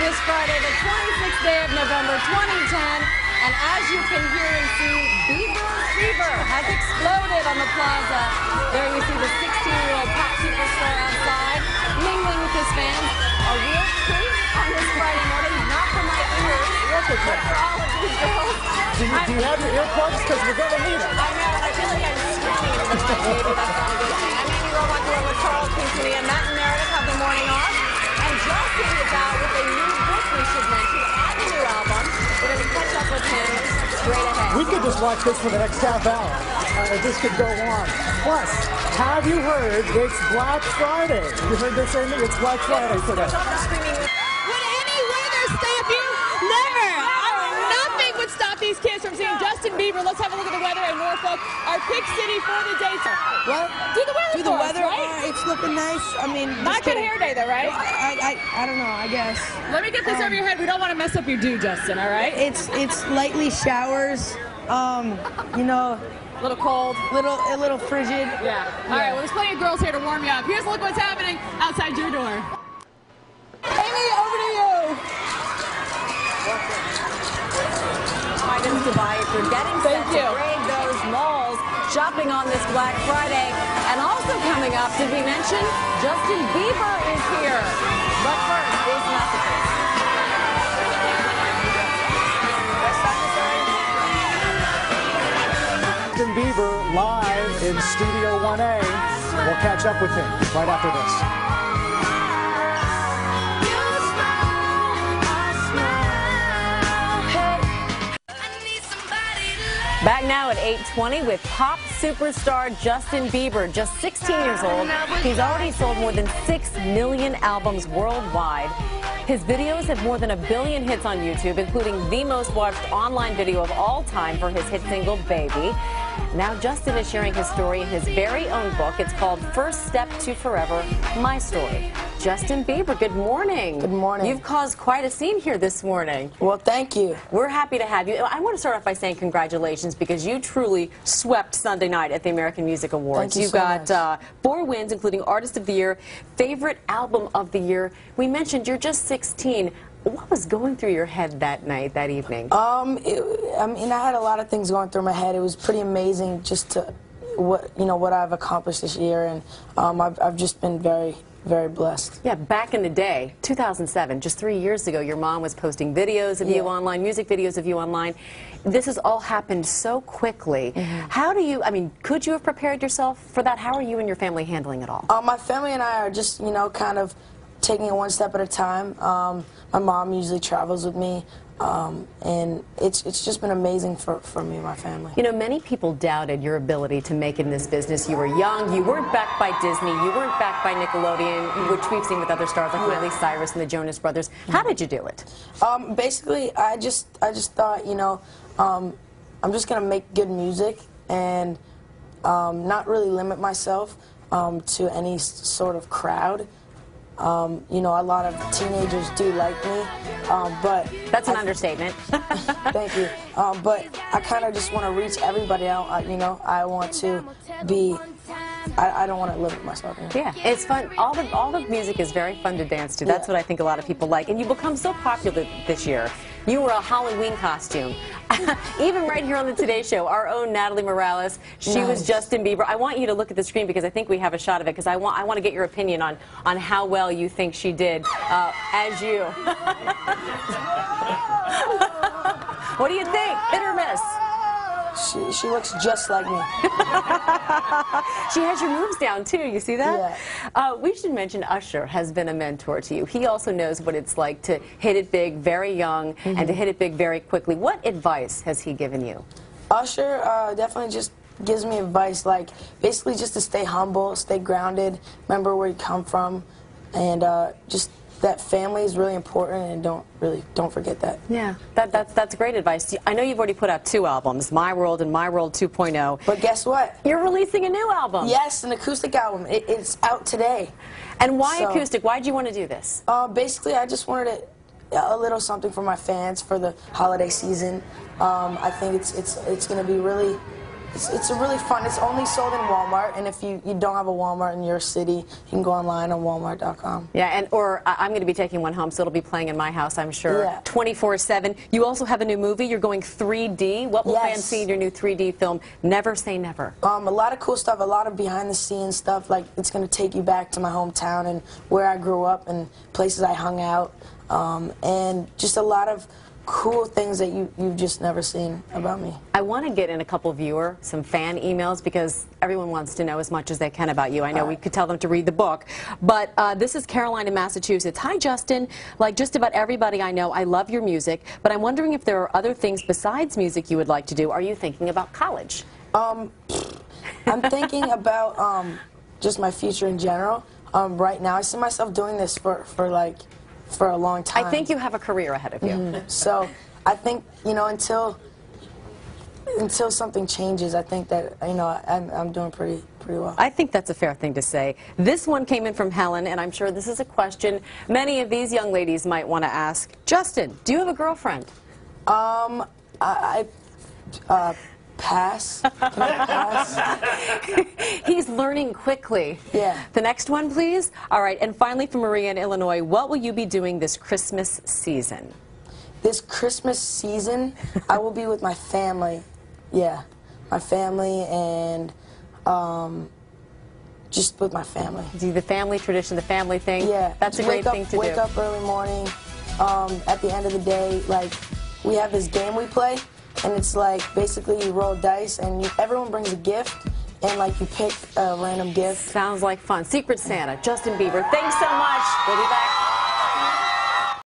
this Friday, the 26th day of November, 2010. And as you can hear and see, Bieber fever has exploded on the plaza. There you see the 16-year-old pop superstar outside, mingling with his fans. A real treat on this Friday morning, not for my ears, but for all of these girls. Do you have your earplugs? Because we're going to need them. I know, and I feel like I'm screaming in the mic. Maybe that's not a good thing. I'm Amy Robach here with Charles Kingston and Matt and Meredith have the morning off. And Justin is out with a new book we should mention and a new album. We're going to catch up with him straight ahead. We could just watch this for the next half hour. This could go on. Plus, have you heard it's Black Friday? You heard this, Amy? It's Black Friday today. Would any weather stop you? Never. Nothing would stop these kids from seeing Justin Bieber. Let's have a look at the weather in Norfolk, our pick city for the day. What? Do the weather. Do the weather? Right? It's looking nice. I mean, not good hair day though, right? I don't know. I guess. Let me get this over your head. We don't want to mess up your do, Justin. All right? It's lightly showers. You know. A little cold. A little frigid. Yeah. All right. Well, there's plenty of girls here to warm you up. Here's a look what's happening outside your door. Amy, over to you. Items to buy if you're getting set to raid those malls, shopping on this Black Friday. And also coming up, did we mention Justin Bieber is here? But first, these messages. Justin Bieber live in Studio 1A. We'll catch up with him right after this. Back now at 8:20 with pop superstar Justin Bieber, just 16 years old. He's already sold more than 6 million albums worldwide. His videos have more than 1 billion hits on YouTube, including the most watched online video of all time for his hit single, Baby. Now Justin is sharing his story in his very own book. It's called First Step to Forever, My Story. Justin Bieber, good morning. Good morning. You've caused quite a scene here this morning. Well, thank you. We're happy to have you. I want to start off by saying congratulations because you truly swept Sunday night at the American Music Awards. Thank you so much. Got 4 wins, including Artist of the Year, Favorite Album of the Year. We mentioned you're just 16. What was going through your head that night, that evening? I mean, I had a lot of things going through my head. It was pretty amazing just to what I've accomplished this year, and I've just been very, very blessed. Yeah, back in the day, 2007, just 3 years ago, your mom was posting videos of you online, music videos of you online. This has all happened so quickly. How do you, I mean, could you have prepared yourself for that? How are you and your family handling it all? My family and I are just, kind of taking it one step at a time. My mom usually travels with me, and it's just been amazing for me and my family. You know, many people doubted your ability to make it in this business. You were young, you weren't backed by Disney, you weren't backed by Nickelodeon, which we've seen with other stars like Miley Cyrus and the Jonas Brothers. How did you do it? Basically, I just thought, I'm just going to make good music and not really limit myself to any sort of crowd. A lot of teenagers do like me, but... That's an understatement. Thank you. But I kind of just want to reach everybody out. I want to be... I don't want to limit myself. Yeah, it's fun. All the music is very fun to dance to. That's what I think a lot of people like. And you become so popular this year. You were a Halloween costume. Even right here on the Today Show, our own Natalie Morales, she was Justin Bieber. I want you to look at the screen because I think we have a shot of it because I want to get your opinion on how well you think she did as you. What do you think? Hit or miss? She looks just like me. She has your moves down, too. You see that? Yeah. We should mention Usher has been a mentor to you. He also knows what it's like to hit it big very young and to hit it big very quickly. What advice has he given you? Usher definitely just gives me advice, like basically just to stay humble, stay grounded, remember where you come from, and just that family is really important, and don't forget that. Yeah, that's great advice. I know you've already put out 2 albums, My World and My World 2.0. But guess what? You're releasing a new album. Yes, an acoustic album. It's out today. And why acoustic? Why did you want to do this? Basically, I just wanted a little something for my fans for the holiday season. I think it's going to be really it's really fun. It's only sold in Walmart, and if you don't have a Walmart in your city, you can go online on walmart.com. Yeah, or I'm going to be taking one home, so it'll be playing in my house, I'm sure. Yeah. 24/7. You also have a new movie. You're going 3D. What will fans see in your new 3D film, Never Say Never? A lot of cool stuff, a lot of behind-the-scenes stuff. Like, it's going to take you back to my hometown and where I grew up and places I hung out, and just a lot of cool things that you've just never seen about me. I want to get in a couple some fan emails, because everyone wants to know as much as they can about you. I know we could tell them to read the book, but this is Caroline in Massachusetts. Hi, Justin. Like just about everybody I know, I love your music, but I'm wondering if there are other things besides music you would like to do. Are you thinking about college? I'm thinking about just my future in general. Right now, I see myself doing this for a long time. I think you have a career ahead of you. So I think, you know, until something changes, I think that, you know, I'm doing pretty well. I think that's a fair thing to say. This one came in from Helen, and I'm sure this is a question many of these young ladies might want to ask. Justin, do you have a girlfriend? Pass. Can I pass? He's learning quickly. Yeah. The next one, please. All right, and finally from Maria in Illinois, what will you be doing this Christmas season? This Christmas season, I will be with my family. Yeah, my family, and just with my family. Do the family tradition, the family thing? Yeah. That's a great thing to do. Wake up early morning. At the end of the day, like, we have this game we play, and it's like basically you roll dice and everyone brings a gift, and like you pick a random gift. Sounds like fun. Secret Santa, Justin Bieber. Thanks so much. We'll be back.